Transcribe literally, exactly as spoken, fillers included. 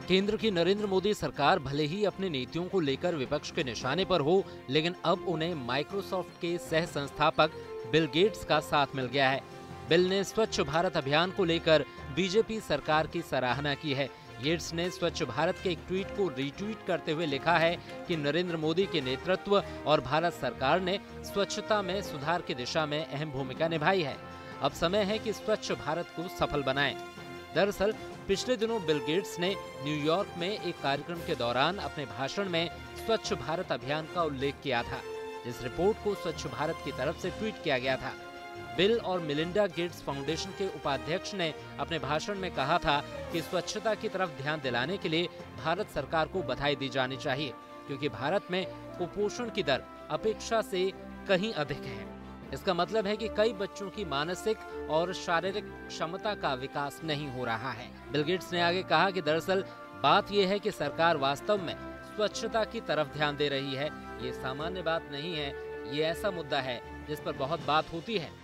केंद्र की नरेंद्र मोदी सरकार भले ही अपनी नीतियों को लेकर विपक्ष के निशाने पर हो, लेकिन अब उन्हें माइक्रोसॉफ्ट के सह संस्थापक बिल गेट्स का साथ मिल गया है। बिल ने स्वच्छ भारत अभियान को लेकर बीजेपी सरकार की सराहना की है। गेट्स ने स्वच्छ भारत के एक ट्वीट को रीट्वीट करते हुए लिखा है कि नरेंद्र मोदी के नेतृत्व और भारत सरकार ने स्वच्छता में सुधार की दिशा में अहम भूमिका निभाई है। अब समय है कि स्वच्छ भारत को सफल बनाएं। दरअसल पिछले दिनों बिल गेट्स ने न्यूयॉर्क में एक कार्यक्रम के दौरान अपने भाषण में स्वच्छ भारत अभियान का उल्लेख किया था, जिस रिपोर्ट को स्वच्छ भारत की तरफ से ट्वीट किया गया था। बिल और मिलिंडा गेट्स फाउंडेशन के उपाध्यक्ष ने अपने भाषण में कहा था कि स्वच्छता की तरफ ध्यान दिलाने के लिए भारत सरकार को बधाई दी जानी चाहिए, क्योंकि भारत में कुपोषण की दर अपेक्षा से कहीं अधिक है। इसका मतलब है कि कई बच्चों की मानसिक और शारीरिक क्षमता का विकास नहीं हो रहा है। बिल गेट्स ने आगे कहा कि दरअसल बात यह है कि सरकार वास्तव में स्वच्छता की तरफ ध्यान दे रही है। ये सामान्य बात नहीं है, ये ऐसा मुद्दा है जिस पर बहुत बात होती है।